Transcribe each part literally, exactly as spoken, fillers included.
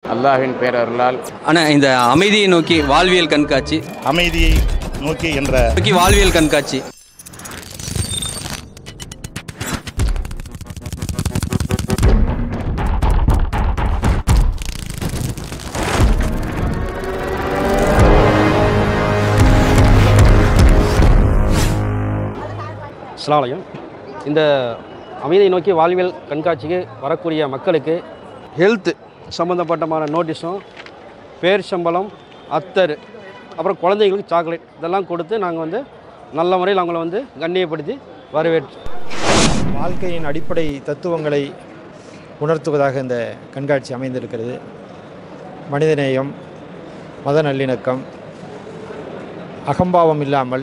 அல்லாஹ்வின் பேரருளால். ஆனால் இந்த அமைதியை நோக்கி வாழ்வியல் கண்காட்சி, அமைதியை நோக்கி என்ற நோக்கி வாழ்வியல் கண்காட்சி அஸ்ஸலாமு அலைக்கும். இந்த அமைதியை நோக்கி வாழ்வியல் கண்காட்சிக்கு வரக்கூடிய மக்களுக்கு ஹெல்த்து சம்மந்தப்பட்டமான நோட்டீஸும், பேர் சம்பளம், அத்தர், அப்புறம் குழந்தைங்களுக்கு சாக்லேட் இதெல்லாம் கொடுத்து நாங்கள் வந்து நல்ல முறையில் அவங்கள வந்து கண்ணியப்படுத்தி வரவேற்று வாழ்க்கையின் அடிப்படை தத்துவங்களை உணர்த்துவதாக இந்த கண்காட்சி அமைந்திருக்கிறது. மனிதநேயம், மத நல்லிணக்கம், அகம்பாவம் இல்லாமல்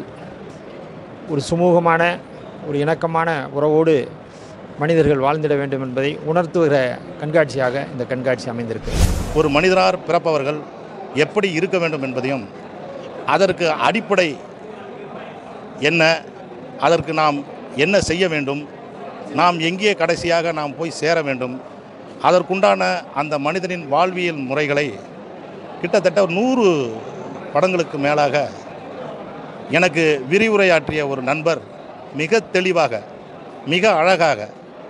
ஒரு சுமூகமான ஒரு இணக்கமான உறவோடு மனிதர்கள் வாழ்ந்திட வேண்டும் என்பதை உணர்த்துகிற கண்காட்சியாக இந்த கண்காட்சி அமைந்திருக்கு. ஒரு மனிதரார் பிறப்பவர்கள் எப்படி இருக்க வேண்டும் என்பதையும், அதற்கு அடிப்படை என்ன, அதற்கு நாம் என்ன செய்ய வேண்டும், நாம் எங்கே கடைசியாக நாம் போய் சேர வேண்டும், அதற்குண்டான அந்த மனிதனின் வாழ்வியல் முறைகளை கிட்டத்தட்ட நூறு படங்களுக்கு மேலாக எனக்கு விரிவுரையாற்றிய ஒரு நண்பர் மிக தெளிவாக, மிக அழகாக,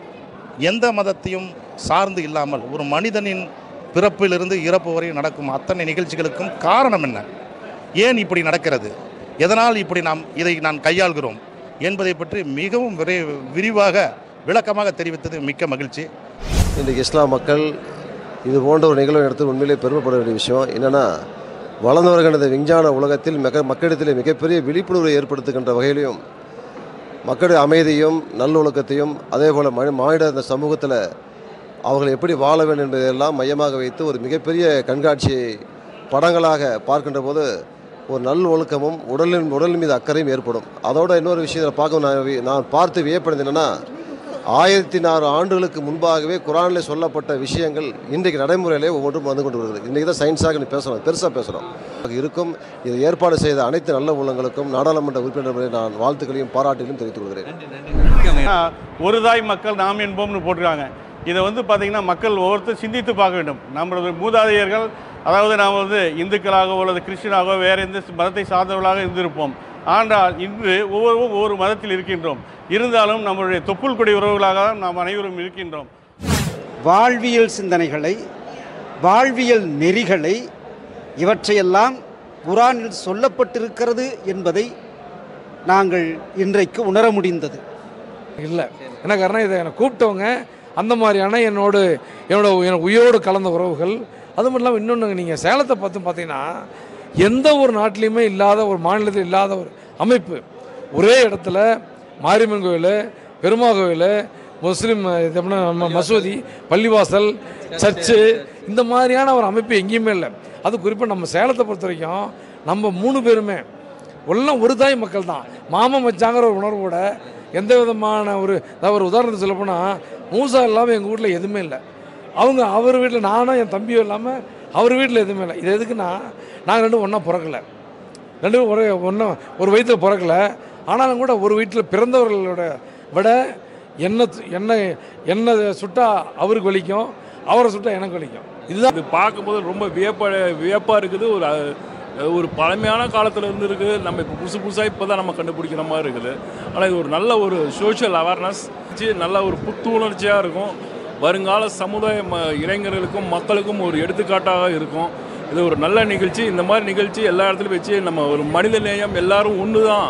எந்த மதத்தையும் சார்ந்து இல்லாமல் ஒரு மனிதனின் பிறப்பிலிருந்து இறப்பு வரை நடக்கும் அத்தனை நிகழ்ச்சிகளுக்கும் காரணம் என்ன, ஏன் இப்படி நடக்கிறது, எதனால் இப்படி நாம் இதை நான் கையாள்கிறோம் என்பதை பற்றி மிகவும் விரை விரிவாக விளக்கமாக தெரிவித்தது மிக்க மகிழ்ச்சி. இன்றைக்கு இஸ்லாம் மக்கள் இது போன்ற ஒரு நிகழ்வு நடத்த உண்மையிலே பெருமைப்பட வேண்டிய விஷயம். என்னென்னா, வளர்ந்து வருகின்ற இந்த விஞ்ஞான உலகத்தில் மிக மக்களிடத்தில் மிகப்பெரிய விழிப்புணர்வை ஏற்படுத்துகின்ற வகையிலையும், மக்களுடைய அமைதியும் நல்லொழுக்கத்தையும், அதே போல் மனி மாநில இந்த சமூகத்தில் அவர்கள் எப்படி வாழ வேண்டும் என்பதையெல்லாம் மையமாக வைத்து ஒரு மிகப்பெரிய கண்காட்சியை படங்களாக பார்க்கின்ற போது ஒரு நல் ஒழுக்கமும் உடலின் உடலின் மீது அக்கறையும் ஏற்படும். அதோட இன்னொரு விஷயத்தில் பார்க்க நான் நான் பார்த்து வியப்படுது என்னென்னா, ஆயிரத்தி நாலு ஆண்டுகளுக்கு முன்பாகவே குரானில் சொல்லப்பட்ட விஷயங்கள் இன்றைக்கு நடைமுறையிலே ஒவ்வொன்றும் வந்து கொண்டு வருகிறது. இன்றைக்கி தான் சயின்ஸாக நீ பேசுகிறோம், பெருசாக பேசுகிறோம் இருக்கும். இதை ஏற்பாடு செய்த அனைத்து நல்ல உள்ளங்களுக்கும் நாடாளுமன்ற உறுப்பினர்களை நான் வாழ்த்துக்களையும் பாராட்டிலும் தெரிவித்துக் கொள்கிறேன். ஒரு தாய் மக்கள் நாம் என்போம்னு போட்டிருக்காங்க. இதை வந்து பார்த்திங்கன்னா மக்கள் ஒவ்வொருத்தரும் சிந்தித்து பார்க்க வேண்டும். நம்மளது மூதாதையர்கள், அதாவது நாம் வந்து இந்துக்களாகவோ அல்லது கிறிஸ்டினாகவோ வேறு எந்த மதத்தை சார்ந்தவர்களாக இருந்திருப்போம். ஆனால் இன்று ஒவ்வொருவரும் ஒவ்வொரு மதத்தில் இருக்கின்றோம். இருந்தாலும் நம்மளுடைய தொப்புள் கொடி உறவுகளாக நாம் அனைவரும் இருக்கின்றோம். வாழ்வியல் சிந்தனைகளை, வாழ்வியல் நெறிகளை, இவற்றையெல்லாம் குரானில் சொல்லப்பட்டிருக்கிறது என்பதை நாங்கள் இன்றைக்கு உணர முடிந்தது. இல்லை என்ன காரணம், இதை என்னை கூப்பிட்டவங்க அந்த மாதிரியான என்னோட என்னோட எனக்கு உயிரோடு கலந்த உறவுகள். அது மட்டும் இல்லாமல் இன்னொன்று, நீங்கள் சேலத்தை பார்த்து பார்த்தீங்கன்னா எந்த ஒரு நாட்டிலையுமே இல்லாத, ஒரு மாநிலத்தில் இல்லாத ஒரு அமைப்பு. ஒரே இடத்துல மாரியம்மன் கோயில், பெருமா கோயில், முஸ்லீம் மசூதி, பள்ளிவாசல், சர்ச்சு, இந்த மாதிரியான ஒரு அமைப்பு எங்கேயுமே இல்லை. அது குறிப்பாக நம்ம சேலத்தை பொறுத்த வரைக்கும் நம்ம மூணு பேருமே எல்லாம் ஒரு தாய் மக்கள் தான். மாமன் வச்சாங்கிற ஒரு உணர்வோட எந்த விதமான ஒரு ஒரு உதாரணத்தை சொல்லப்போனால், மூசா இல்லாமல் எங்கள் வீட்டில் எதுவுமே இல்லை. அவங்க அவர் வீட்டில், நானும் என் தம்பியும் இல்லாமல் அவர் வீட்டில் எதுவுமே இல்லை. இது எதுக்குன்னா, நாங்கள் ரெண்டும் ஒன்றா பிறக்கலை, ரெண்டு ஒரே ஒன்றா ஒரு வயிற்றில் பிறக்கலை. ஆனாலும் கூட ஒரு வீட்டில் பிறந்தவர்களோட விட என்ன என்ன என்ன சுட்டா அவருக்கு வலிக்கும், அவரை சுட்டா எனக்கு வலிக்கும். இதுதான் இது பார்க்கும்போது ரொம்ப வியப்ப வியப்பாக இருக்குது. ஒரு ஒரு பழமையான காலத்தில் இருந்து இருக்குது. நம்ம இப்போ புதுசு புதுசாக இப்போ தான் நம்ம கண்டுபிடிக்கிற மாதிரி இருக்குது. ஆனால் இது ஒரு நல்ல ஒரு சோஷியல் அவேர்னஸ், நல்ல ஒரு புத்துணர்ச்சியாக இருக்கும். வருங்கால சமுதாய ம இளைஞர்களுக்கும் மக்களுக்கும் ஒரு எடுத்துக்காட்டாக இருக்கும். இது ஒரு நல்ல நிகழ்ச்சி. இந்த மாதிரி நிகழ்ச்சி எல்லா இடத்துலையும் வச்சு நம்ம ஒரு மனித நேயம், எல்லாரும் ஒன்று தான்,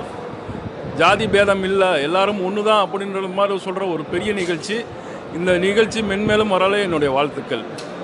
ஜாதி பேதம் இல்லை, எல்லாரும் ஒன்று தான் அப்படின்ற மாதிரி சொல்கிற ஒரு பெரிய நிகழ்ச்சி. இந்த நிகழ்ச்சி மென்மேலும் வரல என்னுடைய வாழ்த்துக்கள்.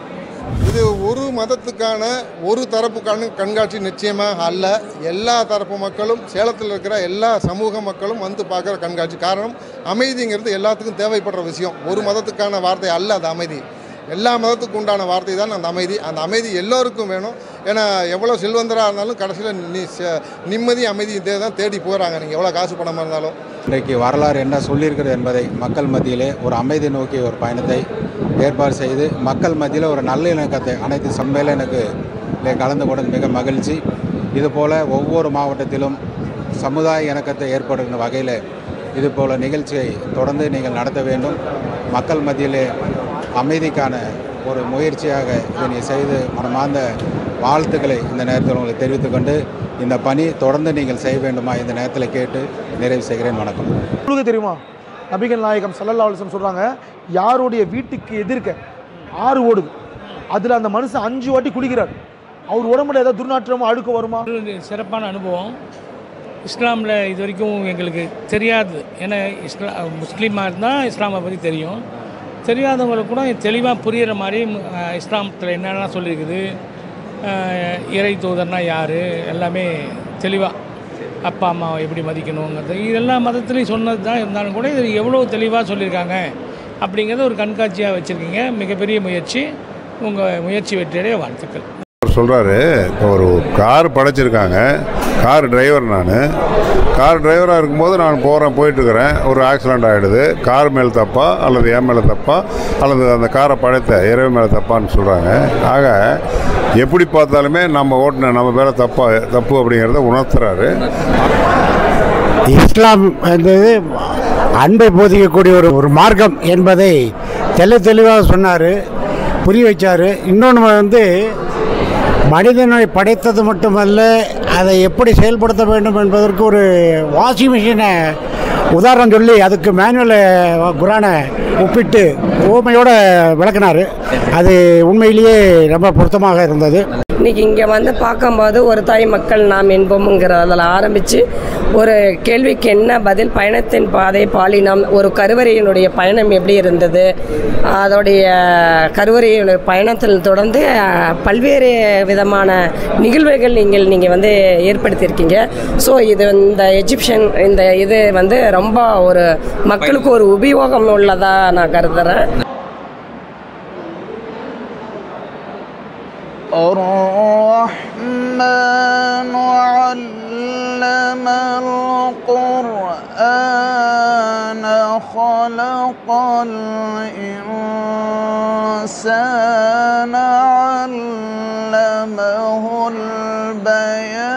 இது ஒரு மதத்துக்கான ஒரு தரப்புக்கான கண்காட்சி நிச்சயமாக அல்ல. எல்லா தரப்பு மக்களும், சேலத்தில் இருக்கிற எல்லா சமூக மக்களும் வந்து பார்க்குற கண்காட்சி. காரணம், அமைதிங்கிறது எல்லாத்துக்கும் தேவைப்படுற விஷயம். ஒரு மதத்துக்கான வார்த்தை அல்ல அது அமைதி. எல்லா மதத்துக்கு உண்டான வார்த்தை தான் அந்த அமைதி. அந்த அமைதி எல்லோருக்கும் வேணும். ஏன்னா எவ்வளோ செல்வந்தராக இருந்தாலும் கடைசியில் நி நிம்மதி அமைதி இதே தான் தேடி போகிறாங்க. நீங்கள் எவ்வளோ காசு பணமாக இருந்தாலும். இன்றைக்கு வரலாறு என்ன சொல்லியிருக்கிறது என்பதை மக்கள் மத்தியிலே ஒரு அமைதி நோக்கிய ஒரு பயணத்தை ஏற்பாடு செய்து மக்கள் மத்தியில் ஒரு நல்ல இணக்கத்தை அனைத்து சம்மேளனுக்கு கலந்து கொண்டு மிக மகிழ்ச்சி. இதுபோல் ஒவ்வொரு மாவட்டத்திலும் சமுதாய இணக்கத்தை ஏற்படுகின்ற வகையில் இதுபோல் நிகழ்ச்சியை தொடர்ந்து நீங்கள் நடத்த வேண்டும். மக்கள் மத்தியிலே அமைதிக்கான ஒரு முயற்சியாக இதனை செய்து மனமார்ந்த வாழ்த்துக்களை இந்த நேரத்தில் உங்களுக்கு தெரிவித்துக்கொண்டு இந்த பணி தொடர்ந்து நீங்கள் செய்ய வேண்டுமா இந்த நேரத்தில் கேட்டு நிறைவு செய்கிறேன். வணக்கம். உங்களுக்கு தெரியுமா, நபிகள் நாயகம் ஸல்லல்லாஹு அலைஹி வஸல்லம் சொல்கிறாங்க, யாருடைய வீட்டுக்கு எதிர்க்க ஆறு ஓடுது, அதில் அந்த மனுஷன் அஞ்சு வாட்டி குளிக்கிறார், அவர் உடம்புல ஏதாவது துர்நாற்றமோ அழுக்க வருமா? சிறப்பான அனுபவம். இஸ்லாமில் இது வரைக்கும் எங்களுக்கு தெரியாது. ஏன்னா இஸ்லா முஸ்லீமாக இருந்தால் இஸ்லாமை பற்றி தெரியும். தெரியாதவங்களுக்கு கூட தெளிவாக புரிகிற மாதிரி இஸ்லாமத்தில் என்னென்ன சொல்லியிருக்குது, இறை தூதர்னா யார், எல்லாமே தெளிவாக அப்பா அம்மாவை எப்படி மதிக்கணுங்கிறது இது எல்லா மதத்துலேயும் சொன்னது தான். இருந்தாலும் கூட இது எவ்வளோ தெளிவாக சொல்லியிருக்காங்க அப்படிங்கிறத ஒரு கண்காட்சியாக வச்சுருக்கீங்க. மிகப்பெரிய முயற்சி. உங்கள் முயற்சி வெற்றியடைய வாழ்த்துக்கள். சொல்கிறாரு, இப்போ ஒரு கார் படைச்சிருக்காங்க, கார் டிரைவர், நான் கார் டிரைவராக இருக்கும்போது நான் போகிறேன் போயிட்டுருக்கிறேன், ஒரு ஆக்சிடெண்ட் ஆகிடுது, கார் மேலே தப்பா அல்லது என் மேலே தப்பா அல்லது அந்த காரை படைத்த இறைவு மேலே தப்பான்னு சொல்கிறாங்க. ஆக எப்படி பார்த்தாலுமே நம்ம ஓட்டின நம்ம மேலே தப்பா தப்பு அப்படிங்கிறத உணர்த்துறாரு. இஸ்லாம் என்பது அன்பை போதிக்கக்கூடிய ஒரு ஒரு மார்க்கம் என்பதை தெளி தெளிவாக சொன்னார், புரிய வச்சார். இன்னொன்று வந்து மனிதனை படைத்தது மட்டுமல்ல, அதை எப்படி செயல்படுத்த வேண்டும் என்பதற்கு ஒரு வாஷிங் மிஷினை உதாரணம் சொல்லி அதுக்கு மேனுவல் குரானை ஒப்பிட்டு ஓமையோடு விளக்குனார். அது உண்மையிலேயே ரொம்ப பொருத்தமாக இருந்தது. இன்றைக்கி இங்கே வந்து பார்க்கும்போது ஒரு தாய் மக்கள் நாம் என்போம்ங்கிறதில் ஆரம்பித்து ஒரு கேள்விக்கு என்ன பதில், பயணத்தின் பாதை பாலினம், ஒரு கருவறையினுடைய பயணம் எப்படி இருந்தது, அதோடைய கருவறையினுடைய பயணத்தில் தொடர்ந்து பல்வேறு விதமான நிகழ்வுகள் நீங்கள் நீங்கள் வந்து ஏற்படுத்தியிருக்கீங்க. ஸோ இது இந்த எஜிப்ஷன் இந்த இது வந்து ரொம்ப ஒரு மக்களுக்கு ஒரு உபயோகம் உள்ளதாக நான் கருதுகிறேன். الرحمن علم القرآن خلق الإنسان علمه البيان